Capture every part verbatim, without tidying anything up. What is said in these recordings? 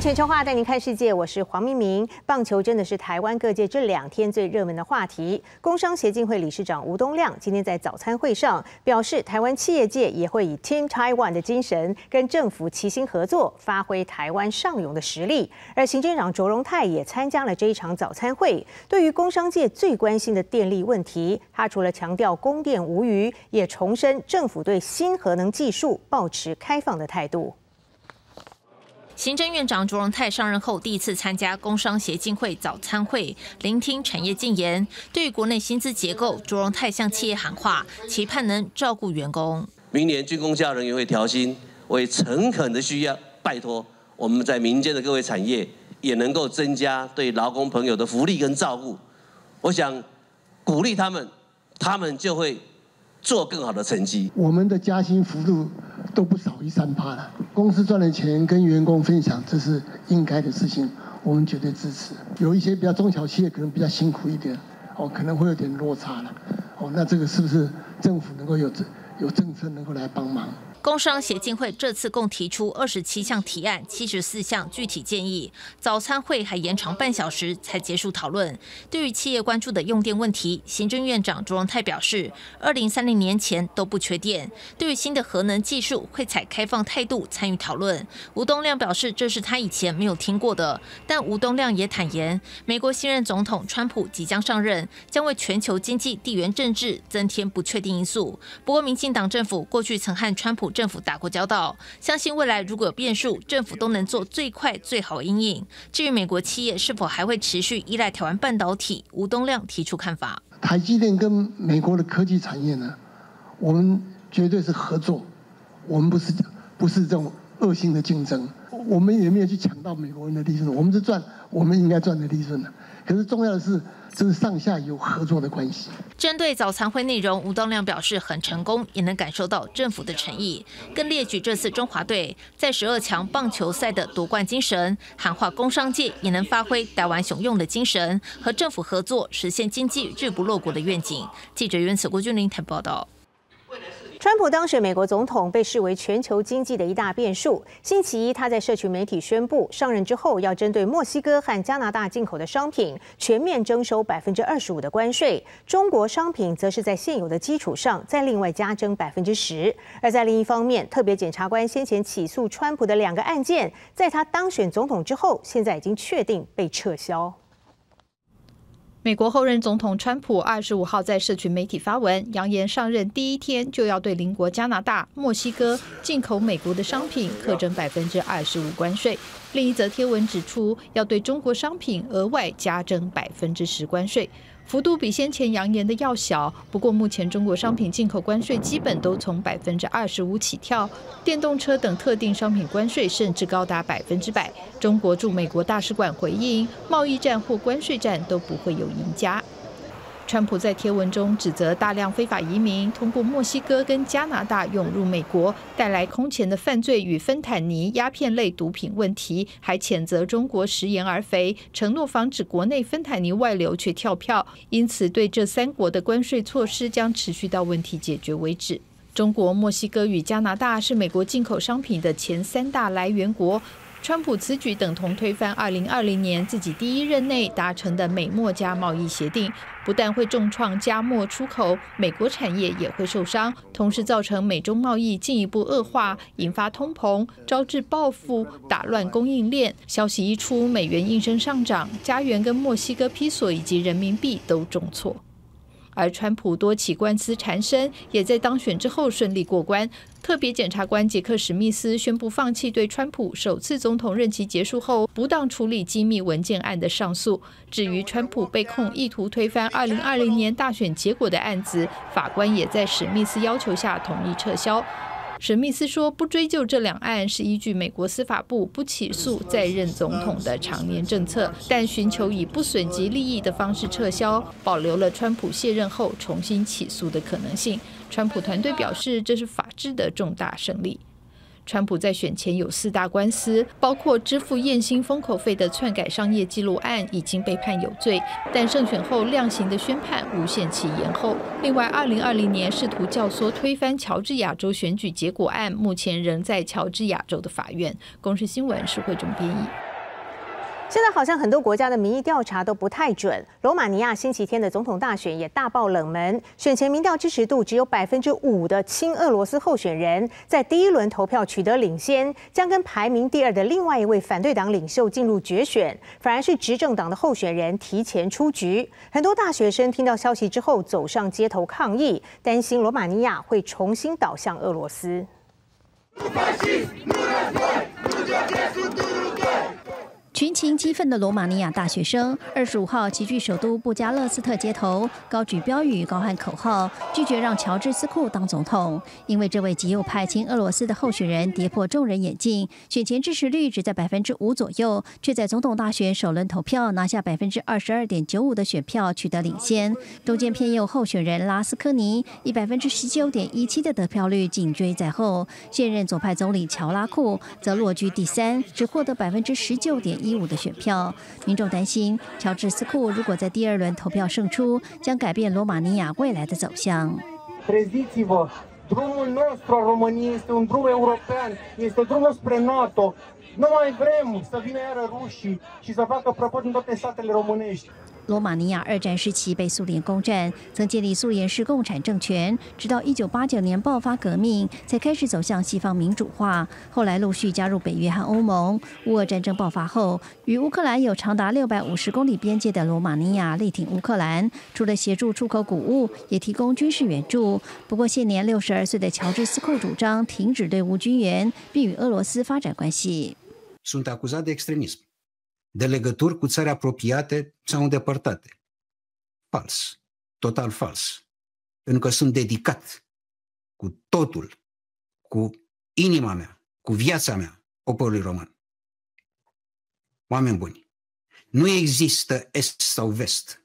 全球化带您看世界，我是黄明明。棒球真的是台湾各界这两天最热门的话题。工商协进会理事长吴东亮今天在早餐会上表示，台湾企业界也会以 Team Taiwan 的精神，跟政府齐心合作，发挥台湾上游的实力。而行政长卓荣泰也参加了这一场早餐会。对于工商界最关心的电力问题，他除了强调供电无虞，也重申政府对新核能技术抱持开放的态度。 行政院长卓荣泰上任后第一次参加工商协进会早餐会，聆听产业进言。对于国内薪资结构，卓荣泰向企业喊话，期盼能照顾员工。 明年军公教人员会调薪，我也诚恳的需要拜托我们在民间的各位产业，也能够增加对劳工朋友的福利跟照顾。我想鼓励他们，他们就会做更好的成绩。 我们的加薪幅度都不少于三趴了。 公司赚的钱跟员工分享，这是应该的事情，我们绝对支持。有一些比较中小企业可能比较辛苦一点，哦，可能会有点落差了，哦，那这个是不是政府能够有有政策能够来帮忙？ 工商协进会这次共提出二十七项提案，七十四项具体建议。早餐会还延长半小时才结束讨论。对于企业关注的用电问题，行政院长卓荣泰表示，二零三零年前都不缺电。对于新的核能技术，会采开放态度参与讨论。吴东亮表示，这是他以前没有听过的。但吴东亮也坦言，美国新任总统川普即将上任，将为全球经济、地缘政治增添不确定因素。不过，民进党政府过去曾和川普 政府打过交道，相信未来如果有变数，政府都能做最快最好因应。至于美国企业是否还会持续依赖台湾半导体，吴东亮提出看法： 台积电跟美国的科技产业呢，我们绝对是合作，我们不是不是这种恶性的竞争，我们也没有去抢到美国人的利润，我们是赚我们应该赚的利润的。可是重要的是，这是上下游合作的关系。 针对早餐会内容，吴东亮表示很成功，也能感受到政府的诚意，更列举这次中华队在十二强棒球赛的夺冠精神，喊话工商界也能发挥台湾雄用的精神，和政府合作，实现经济日不落国的愿景。记者袁此郭俊霖台报道。 川普当选美国总统，被视为全球经济的一大变数。星期一，他在社群媒体宣布，上任之后要针对墨西哥和加拿大进口的商品全面征收百分之二十五的关税，中国商品则是在现有的基础上再另外加征百分之十。而在另一方面，特别检察官先前起诉川普的两个案件，在他当选总统之后，现在已经确定被撤销。 美国后任总统川普二十五号在社群媒体发文，扬言上任第一天就要对邻国加拿大、墨西哥进口美国的商品课征百分之二十五关税。另一则贴文指出，要对中国商品额外加征百分之十关税。 幅度比先前扬言的要小，不过目前中国商品进口关税基本都从百分之二十五起跳，电动车等特定商品关税甚至高达百分之百。中国驻美国大使馆回应，贸易战或关税战都不会有赢家。 川普在贴文中指责大量非法移民通过墨西哥跟加拿大涌入美国，带来空前的犯罪与芬坦尼、鸦片类毒品问题，还谴责中国食言而肥，承诺防止国内芬坦尼外流却跳票，因此对这三国的关税措施将持续到问题解决为止。中国、墨西哥与加拿大是美国进口商品的前三大来源国。 川普此举等同推翻二零二零年自己第一任内达成的美墨加贸易协定，不但会重创加墨出口，美国产业也会受伤，同时造成美中贸易进一步恶化，引发通膨，招致报复，打乱供应链。消息一出，美元应声上涨，加元跟墨西哥披索以及人民币都重挫。 而川普多起官司缠身，也在当选之后顺利过关。特别检察官杰克·史密斯宣布放弃对川普首次总统任期结束后不当处理机密文件案的上诉。至于川普被控意图推翻二零二零年大选结果的案子，法官也在史密斯要求下同意撤销。 史密斯说，不追究这两案是依据美国司法部不起诉在任总统的常年政策，但寻求以不损及利益的方式撤销，保留了川普卸任后重新起诉的可能性。川普团队表示，这是法治的重大胜利。 川普在选前有四大官司，包括支付艳星封口费的篡改商业记录案已经被判有罪，但胜选后量刑的宣判无限期延后。另外，二零二零年试图教唆推翻乔治亚州选举结果案，目前仍在乔治亚州的法院。公视新闻是慧中编译。 现在好像很多国家的民意调查都不太准。罗马尼亚星期天的总统大选也大爆冷门，选前民调支持度只有百分之五的亲俄罗斯候选人，在第一轮投票取得领先，将跟排名第二的另外一位反对党领袖进入决选。反而是执政党的候选人提前出局。很多大学生听到消息之后走上街头抗议，担心罗马尼亚会重新倒向俄罗斯。 群情激愤的罗马尼亚大学生，二十五号齐聚首都布加勒斯特街头，高举标语、高喊口号，拒绝让乔治斯库当总统。因为这位极右派亲俄罗斯的候选人跌破众人眼镜，选前支持率只在百分之五左右，却在总统大选首轮投票拿下百分之二十二点九五的选票，取得领先。中间偏右候选人拉斯科尼以百分之十九点一七的得票率紧追在后，现任左派总理乔拉库则落居第三，只获得百分之十九点一五的选票。民众担心，乔治斯库如果在第二轮投票胜出，将改变罗马尼亚未来的走向。 Drumul nostru al României este un drum european, este drumul spre NATO. Nu mai vrem să vină iară rușii și să facă prăpăd în toate statele românești. 罗马尼亚二战时期被苏联攻占，曾建立苏联式共产政权，直到一九八九年爆发革命，才开始走向西方民主化。后来陆续加入北约和欧盟。乌俄战争爆发后，与乌克兰有长达六百五十公里边界的罗马尼亚力挺乌克兰，除了协助出口谷物，也提供军事援助。不过，现年六十二岁的乔治斯库主张停止对乌军援，并与俄罗斯发展关系。 Sunt acuzat de extremism, de legături cu țări apropiate sau îndepărtate. Fals, total fals. Pentru că sunt dedicat cu totul, cu inima mea, cu viața mea, poporului român. Oameni buni, nu există est sau vest,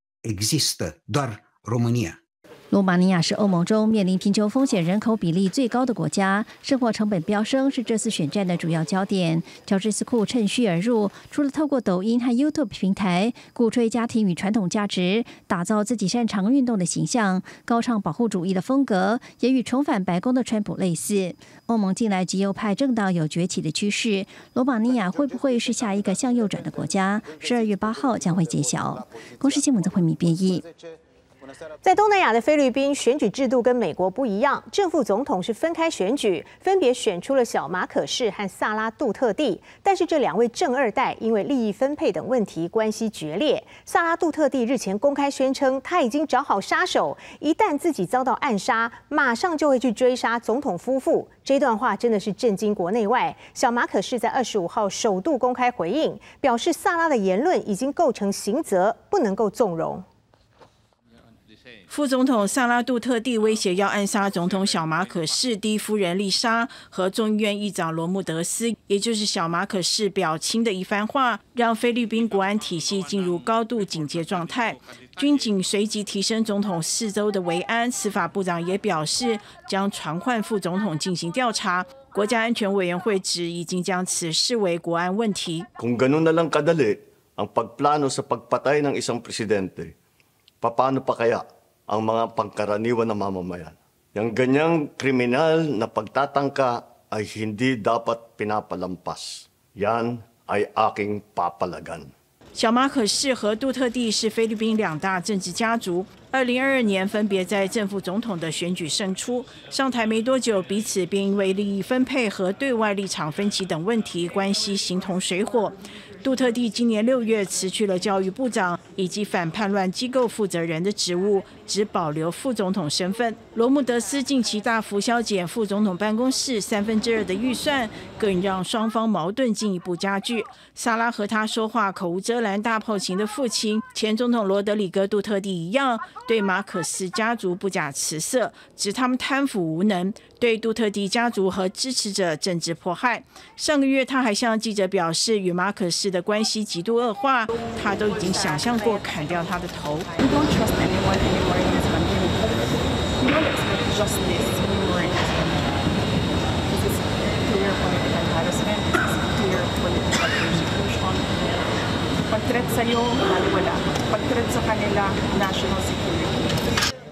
există doar România. 罗马尼亚是欧盟中面临贫穷风险人口比例最高的国家，生活成本飙升是这次选战的主要焦点。乔治斯库趁虚而入，除了透过抖音和 YouTube 平台鼓吹家庭与传统价值，打造自己擅长运动的形象，高唱保护主义的风格，也与重返白宫的川普类似。欧盟近来极右派政党有崛起的趋势，罗马尼亚会不会是下一个向右转的国家？十二月八号将会揭晓。公视新闻曾慧敏编译。 在东南亚的菲律宾，选举制度跟美国不一样，正副总统是分开选举，分别选出了小马可仕和萨拉杜特地。但是这两位正二代因为利益分配等问题关系决裂。萨拉杜特地日前公开宣称，他已经找好杀手，一旦自己遭到暗杀，马上就会去追杀总统夫妇。这段话真的是震惊国内外。小马可仕在二十五号首度公开回应，表示萨拉的言论已经构成刑责，不能够纵容。 副总统萨拉杜特地威胁要暗杀总统小马可仕第一夫人丽莎和众议院议长罗穆德斯，也就是小马可仕表亲的一番话，让菲律宾国安体系进入高度警戒状态。军警随即提升总统四周的维安，司法部长也表示将传唤副总统进行调查。国家安全委员会指已经将此视为国安问题。 Kung ganun na lang kadali ang pagplano sa pagpatay ng isang presidente, paano pa kaya ang mga pangkaraniwan na mamamayan? Yang ganyang kriminal na pagtatangka ay hindi dapat pinapalampas. Yan ay aking papalagan. 小马可仕和杜特地是菲律宾两大政治家族，二零二二年分别在正副总统的选举胜出，上台没多久，彼此便因为利益分配和对外立场分歧等问题，关系形同水火。杜特地今年六月辞去了教育部长以及反叛乱机构负责人的职务，只保留副总统身份。罗穆德斯近期大幅削减副总统办公室三分之二的预算，更让双方矛盾进一步加剧。萨拉和他说话口无遮拦、大炮型的父亲前总统罗德里戈·杜特地一样，对马可仕家族不假辞色，指他们贪腐无能，对杜特地家族和支持者政治迫害。上个月他还向记者表示，与马可仕的关系极度恶化，他都已经想象过砍掉他的头。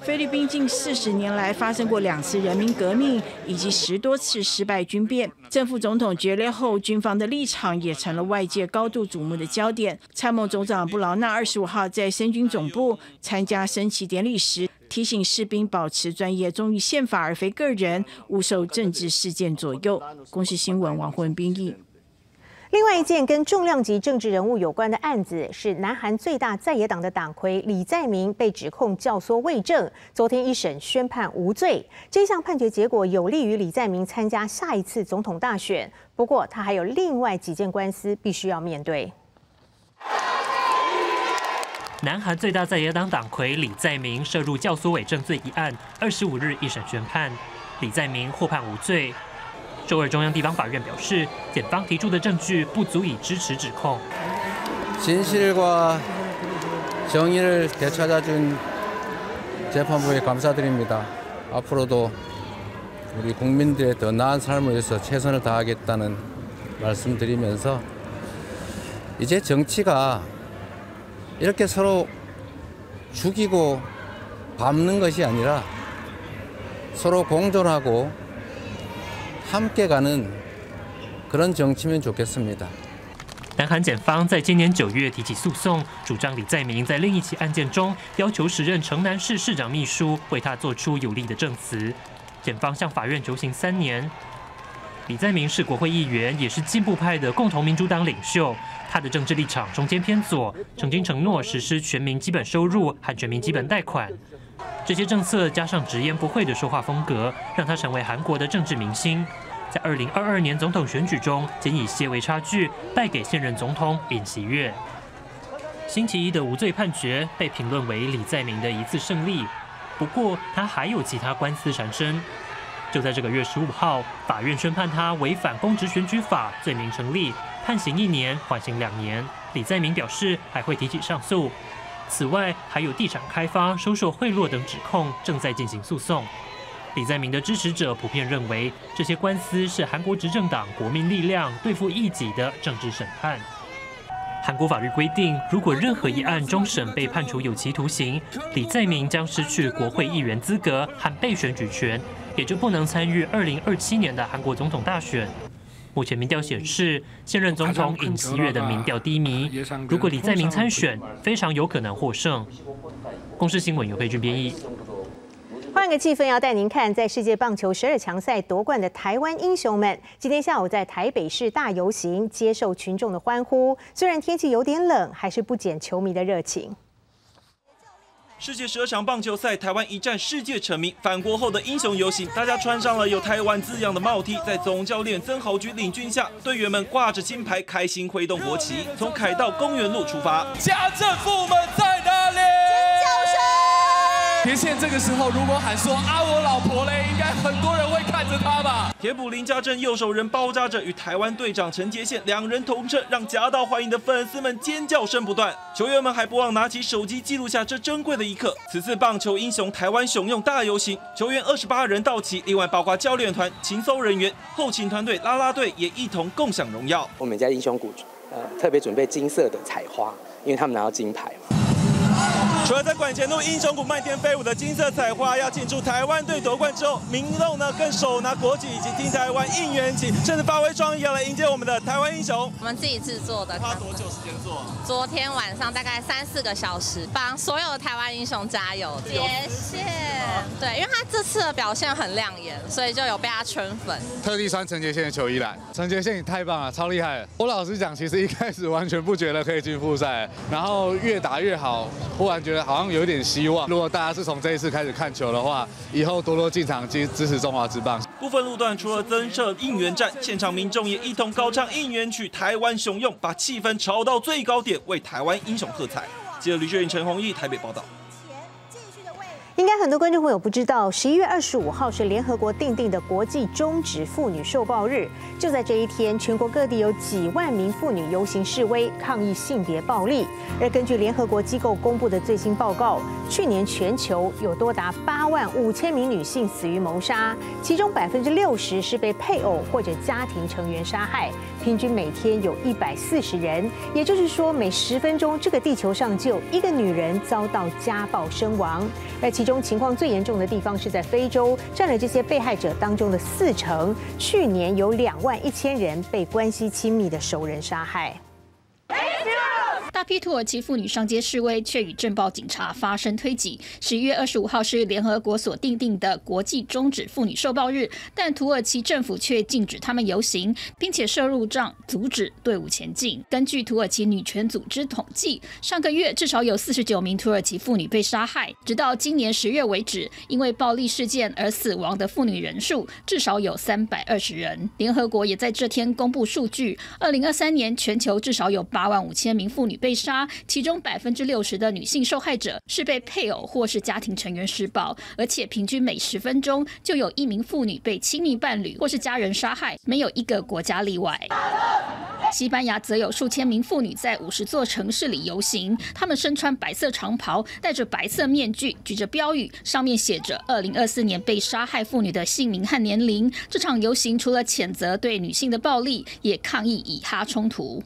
菲律宾近四十年来发生过两次人民革命，以及十多次失败军变。正副总统决裂后，军方的立场也成了外界高度瞩目的焦点。参谋总长布劳纳二十五号在升军总部参加升旗典礼时，提醒士兵保持专业，忠于宪法而非个人，勿受政治事件左右。公视新闻王慧斌译。 另外一件跟重量级政治人物有关的案子，是南韩最大在野党的党魁李在明被指控教唆伪证，昨天一审宣判无罪。这项判决结果有利于李在明参加下一次总统大选，不过他还有另外几件官司必须要面对。 南韩最大在野党党魁李在明涉入教唆伪证罪一案，二十五日一审宣判，李在明获判无罪。周二中央地方法院表示，检方提出的证据不足以支持指控。 진실과 정의를 되찾아준 재판부에 감사드립니다. 앞으로도 우리 국민들의 더 나은 삶을 위해서 최선을 다하겠다는 말씀드리면서 이제 정치가 이렇게 서로 죽이고 밟는 것이 아니라 서로 공존하고 함께 가는 그런 정치면 좋겠습니다. 南韩检方在今年九月提起诉讼，主张李在明在另一起案件中要求时任城南市市长秘书为他做出有利的证词。检方向法院求刑三年。李在明是国会议员，也是进步派的共同民主党领袖。他的政治立场中间偏左，曾经承诺实施全民基本收入和全民基本贷款。这些政策加上直言不讳的说话风格，让他成为韩国的政治明星。 在二零二二年总统选举中，仅以些微差距败给现任总统尹锡悦。星期一的无罪判决被评论为李在明的一次胜利，不过他还有其他官司缠身。就在这个月十五号，法院宣判他违反公职选举法罪名成立，判刑一年，缓刑两年。李在明表示还会提起上诉。此外，还有地产开发、收受贿赂等指控正在进行诉讼。 李在明的支持者普遍认为，这些官司是韩国执政党国民力量对付异己的政治审判。韩国法律规定，如果任何一案终审被判处有期徒刑，李在明将失去国会议员资格和被选举权，也就不能参与二零二七年的韩国总统大选。目前民调显示，现任总统尹锡悦的民调低迷。如果李在明参选，非常有可能获胜。公视新闻由佩君编译。 换个气氛，要带您看，在世界棒球十二强赛夺冠的台湾英雄们，今天下午在台北市大游行，接受群众的欢呼。虽然天气有点冷，还是不减球迷的热情。 世界十二强棒球赛，台湾一战世界成名。返国后的英雄游行，大家穿上了有台湾字样的帽 T， 在总教练曾豪居领军下，队员们挂着金牌，开心挥动国旗，从凯道公园路出发。家政妇们在哪里？ 连线这个时候，如果喊说啊我老婆嘞，应该很多人会看着他吧。 铁捕林家正右手人包扎着与台湾队长陈杰宪两人同车，让夹道欢迎的粉丝们尖叫声不断。球员们还不忘拿起手机记录下这珍贵的一刻。此次棒球英雄台湾雄用大游行，球员二十八人到齐，另外包括教练团、勤搜人员、后勤团队、啦啦队也一同共享荣耀。 我们家英雄谷呃特别准备金色的彩花，因为他们拿到金牌嘛。 除了在馆前路英雄谷漫天飞舞的金色彩花，要庆祝台湾队夺冠之后，民众呢更手拿国旗以及听台湾应援旗，甚至发挥创意要来迎接我们的台湾英雄。 我们自己制作的， 花多久时间做？ 昨天晚上大概三四个小时，帮所有的台湾英雄加油，谢谢。对，因为他这次的表现很亮眼，所以就有被他圈粉。 特地穿陈杰宪的球衣来，陈杰宪你太棒了，超厉害了。我老实讲，其实一开始完全不觉得可以进复赛，然后越打越好，忽然觉得。 好像有点希望。如果大家是从这一次开始看球的话，以后多多进场支支持中华职棒。 部分路段除了增设应援站，现场民众也一同高唱应援曲《台湾雄用》，把气氛炒到最高点，为台湾英雄喝彩。记者吕雪颖、陈弘毅台北报道。 应该很多观众朋友不知道，十一月二十五号是联合国订定的国际终止妇女受暴日。就在这一天，全国各地有几万名妇女游行示威，抗议性别暴力。而根据联合国机构公布的最新报告，去年全球有多达八万五千名女性死于谋杀，其中百分之六十是被配偶或者家庭成员杀害，平均每天有一百四十人。也就是说，每十分钟这个地球上就有一个女人遭到家暴身亡。而其中情况最严重的地方是在非洲，占了这些被害者当中的四成。去年有两万一千人被关系亲密的熟人杀害。 大批土耳其妇女上街示威，却与镇暴警察发生推挤。十一月二十五号是联合国所订定的国际终止妇女受暴日，但土耳其政府却禁止他们游行，并且设路障阻止队伍前进。根据土耳其女权组织统计，上个月至少有四十九名土耳其妇女被杀害。直到今年十月为止，因为暴力事件而死亡的妇女人数至少有三百二十人。联合国也在这天公布数据，二零二三年全球至少有八万五千名妇女被杀，其中百分之六十的女性受害者是被配偶或是家庭成员施暴，而且平均每十分钟就有一名妇女被亲密伴侣或是家人杀害，没有一个国家例外。西班牙则有数千名妇女在五十座城市里游行，她们身穿白色长袍，戴着白色面具，举着标语，上面写着二零二四年被杀害妇女的姓名和年龄。这场游行除了谴责对女性的暴力，也抗议以哈冲突。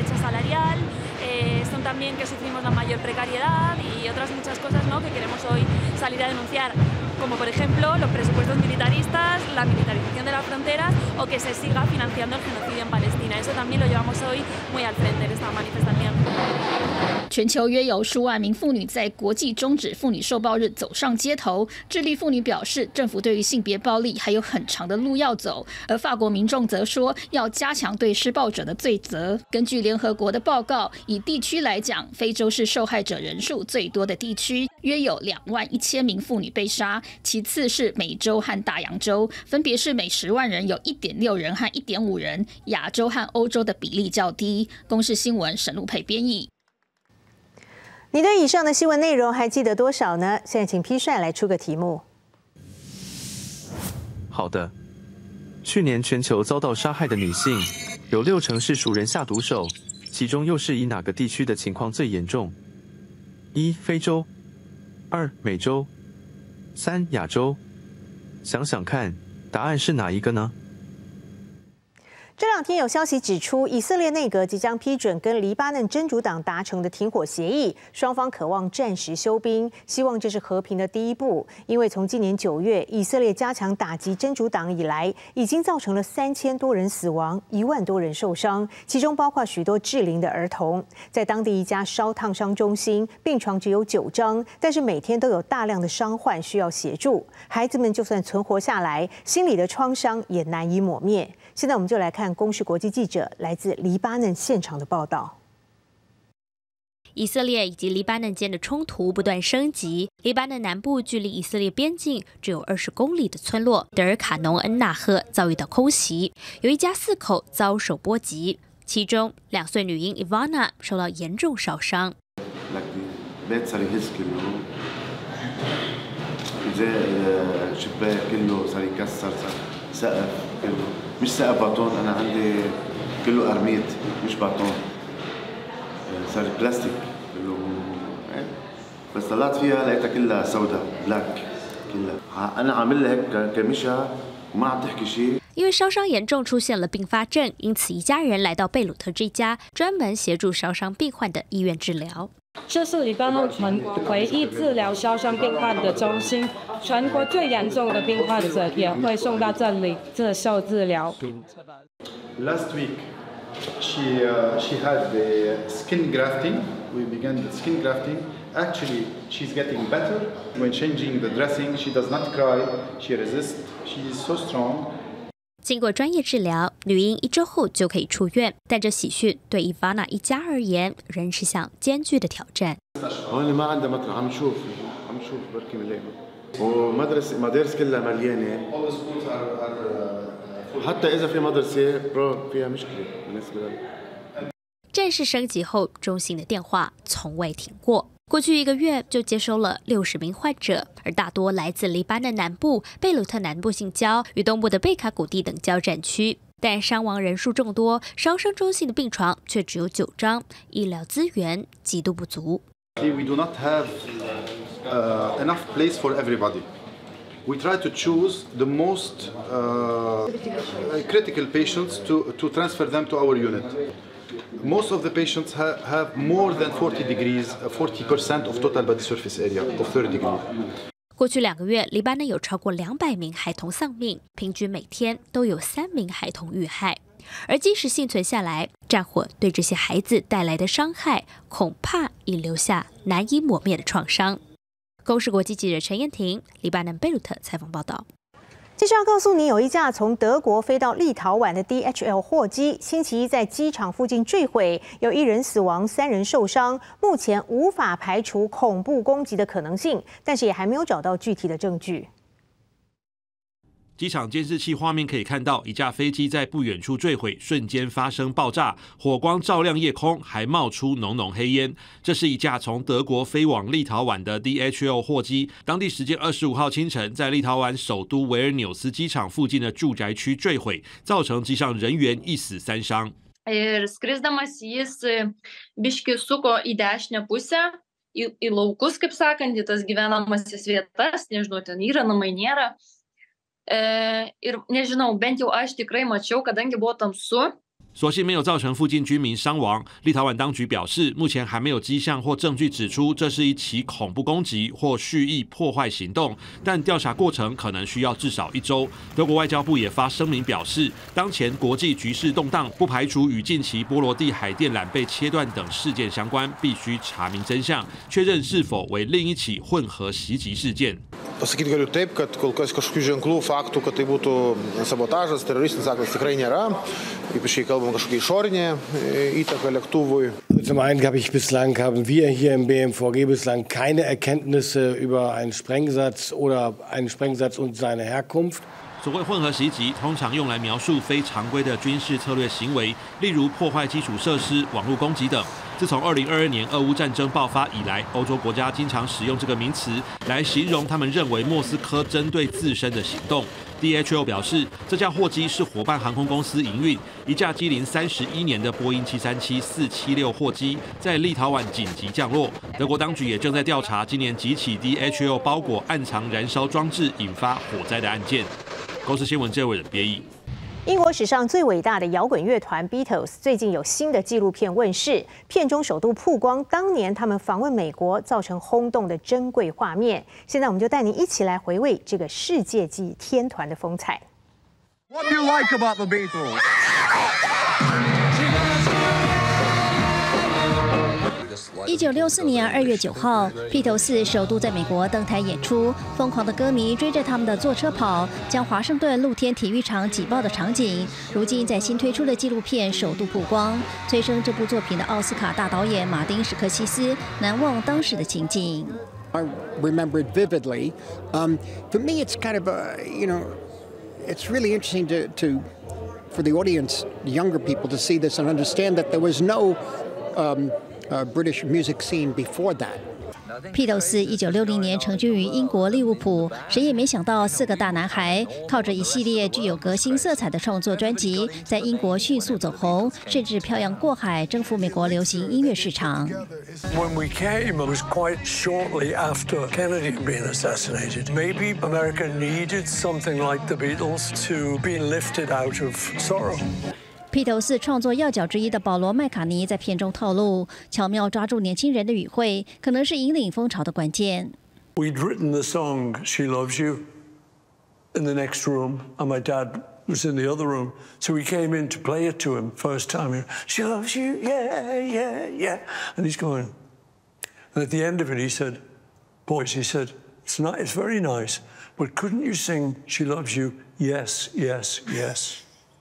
Son también que sufrimos la mayor precariedad y otras muchas cosas, ¿no? Que queremos hoy salir a denunciar, como por ejemplo los presupuestos militaristas, la militarización de las fronteras o que se siga financiando el genocidio en Palestina. Eso también lo llevamos hoy muy al frente en esta manifestación. 全球约有数万名妇女在国际终止妇女受暴日走上街头。智利妇女表示，政府对于性别暴力还有很长的路要走。而法国民众则说，要加强对施暴者的罪责。根据联合国的报告，以地区来讲，非洲是受害者人数最多的地区，约有两万一千名妇女被杀，其次是美洲和大洋洲，分别是每十万人有一点六人和一点五人，亚洲和欧洲的比例较低。公视新闻沈路培编译。 你对以上的新闻内容还记得多少呢？现在请批帅来出个题目。 好的，去年全球遭到杀害的女性，有六成是熟人下毒手，其中又是以哪个地区的情况最严重？一、非洲；二、美洲；三、亚洲。想想看，答案是哪一个呢？ 这两天有消息指出，以色列内阁即将批准跟黎巴嫩真主党达成的停火协议，双方渴望暂时休兵，希望这是和平的第一步。因为从今年九月以色列加强打击真主党以来，已经造成了三千多人死亡，一万多人受伤，其中包括许多适龄的儿童。在当地一家烧烫伤中心，病床只有九张，但是每天都有大量的伤患需要协助。孩子们就算存活下来，心里的创伤也难以抹灭。现在我们就来看公视国际记者来自黎巴嫩现场的报道。 以色列以及黎巴嫩间的冲突不断升级。黎巴嫩南部距离以色列边境只有二十公里的村落德尔卡农恩纳赫遭遇到空袭，有一家四口遭受波及，其中两岁女婴伊瓦娜受到严重烧伤。 مش سقف باطون انا عندي كله قرميط مش باطون صار بلاستيك كله بس طلعت فيها لقيتها كلها سوداء بلاك كلها انا عامل لها هيك كمشها وما عم تحكي شيء。 因为烧伤严重出现了并发症，因此一家人来到贝鲁特这家专门协助烧伤病患的医院治疗。 这是黎巴嫩唯一治疗烧伤病患的中心，全国最严重的病患者也会送到这里接受治疗。 Last week, she uh, she had the skin grafting. We began the skin grafting. Actually, she's getting better. When changing the dressing, she does not cry. She resists. She is so strong. 经过专业治疗，女婴一周后就可以出院，但这喜讯对伊瓦娜一家而言仍是项艰巨的挑战。 هون ما عندها مطرح عم نشوف عم نشوف بركي بنلاقي ومدرسة مدارس كلها مليانة حتى إذا في مدرسة برو فيها مشكلة بالنسبة لنا。 战事升级后，中心的电话从未停过。过去一个月就接收了六十名患者，而大多来自黎巴嫩南部、贝鲁特南部近郊与东部的贝卡谷地等交战区。但伤亡人数众多，烧伤中心的病床却只有九张，医疗资源极度不足。 We do not have uh, enough place for everybody. We try to choose the most uh, critical patients to to transfer them to our unit. Most of the patients ha have more than forty degrees, forty percent of total body surface area of third degree. 过去两个月，黎巴嫩有超过两百名孩童丧命，平均每天都有三名孩童遇害。而即使幸存下来，战火对这些孩子带来的伤害，恐怕已留下难以抹灭的创伤。公视国际记者陈燕婷，黎巴嫩贝鲁特采访报道。 接下来要告诉你，有一架从德国飞到立陶宛的 D H L 货机，星期一在机场附近坠毁，有一人死亡，三人受伤。目前无法排除恐怖攻击的可能性，但是也还没有找到具体的证据。 机场监视器画面可以看到，一架飞机在不远处坠毁，瞬间发生爆炸，火光照亮夜空，还冒出浓浓黑烟。这是一架从德国飞往立陶宛的 D H L 货机，当地时间二十五号清晨，在立陶宛首都维尔纽斯机场附近的住宅区坠毁，造成机上人员一死三伤。 Ir skrisdamas jis biški suko į dešinę pusę, į, į laukus, kaip sakant, į tas gyvenamasis vietas, nežinau, ten yra namai nėra. E, ir nežinau, bent jau aš tikrai mačiau, kadangi buvo tamsu. 所幸没有造成附近居民伤亡。立陶宛当局表示，目前还没有迹象或证据指出这是一起恐怖攻击或蓄意破坏行动，但调查过程可能需要至少一周。德国外交部也发声明表示，当前国际局势动荡，不排除与近期波罗的海电缆被切断等事件相关，必须查明真相，确认是否为另一起混合袭击事件。 Pasakyti galiu taip, kad kol kas kažkokių ženklų, faktų, kad tai būtų sabotažas, teroristinis aktas tikrai nėra, ypač kai kalbam kažkokia išorinė įtaka lėktuvui. Zum einen habe ich bislang, haben wir hier im B M V G bislang keine Erkenntnisse über einen Sprengsatz oder einen Sprengsatz und seine Herkunft. 所谓混合袭击，通常用来描述非常规的军事策略行为，例如破坏基础设施、网络攻击等。自从二零二二年俄乌战争爆发以来，欧洲国家经常使用这个名词来形容他们认为莫斯科针对自身的行动。D H L 表示，这架货机是伙伴航空公司营运，一架机龄三十一年的波音七三七四七六货机在立陶宛紧急降落。德国当局也正在调查今年几起 D H L 包裹暗藏燃烧装置引发火灾的案件。公视新闻这位人编译。 英国史上最伟大的摇滚乐团 Beatles 最近有新的纪录片问世，片中首度曝光当年他们访问美国造成轰动的珍贵画面。现在我们就带您一起来回味这个世界级天团的风采。 What do you like about the Beatles? 一九六四年二月九号，披头士首度在美国登台演出，疯狂的歌迷追着他们的坐车跑，将华盛顿露天体育场挤爆的场景，如今在新推出的纪录片首度曝光，催生这部作品的奥斯卡大导演马丁·史克西斯难忘当时的情景。 I remember it vividly. Um, for me, it's kind of a, you know, it's really interesting to, to for the audience, the younger people, to see this and understand that there was no um, uh, British music scene before that. 披头士一九六零年成军于英国利物浦，谁也没想到四个大男孩靠着一系列具有革新色彩的创作专辑，在英国迅速走红，甚至漂洋过海征服美国流行音乐市场。 When we came, it was quite shortly after Kennedy had been assassinated. Maybe America needed something like the Beatles to be lifted out of sorrow. 披头士创作要角之一的保罗·麦卡尼在片中透露，巧妙抓住年轻人的语汇，可能是引领风潮的关键。 We'd written the song "She Loves You" in the next room, and my dad was in the other room, so we came in to play it to him first time. She loves you, yeah, yeah, yeah, and he's going. And at the end of it, he said, "Boys," he said, "It's not, it's very nice, but couldn't you sing She Loves You? Yes, yes, yes."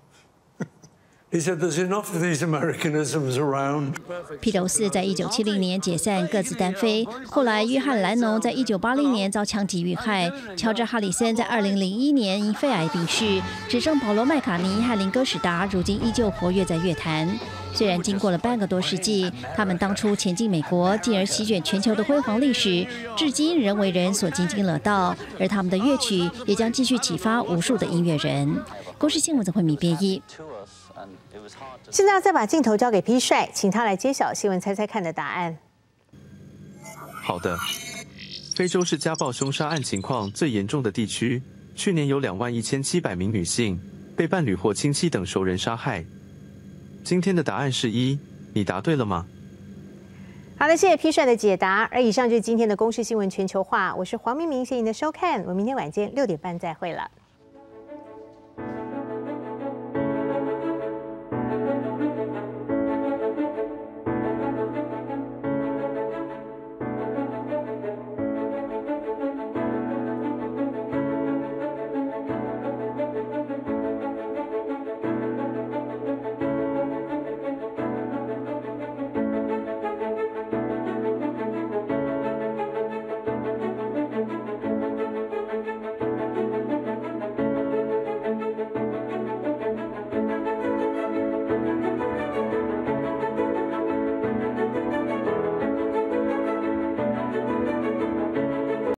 He said, "There's enough of these Americanisms around." 披头士在一九七零年解散，各自单飞。后来，约翰·兰农在一九八零年遭枪击遇害，乔治·哈里森在二零零一年因肺癌病逝，只剩保罗·麦卡尼和林哥史达如今依旧活跃在乐坛。虽然经过了半个多世纪，他们当初前进美国，进而席卷全球的辉煌历史，至今仍为人所津津乐道。而他们的乐曲也将继续启发无数的音乐人。公视新闻则会米编译。 现在要再把镜头交给P帅，请他来揭晓新闻猜猜看的答案。 好的，非洲是家暴凶杀案情况最严重的地区，去年有两万一千七百名女性被伴侣或亲戚等熟人杀害。今天的答案是一，你答对了吗？ 好的，谢谢 P 帅的解答。而以上就是今天的公视新闻全球化，我是黄明明，谢谢您的收看，我们明天晚间六点半再会了。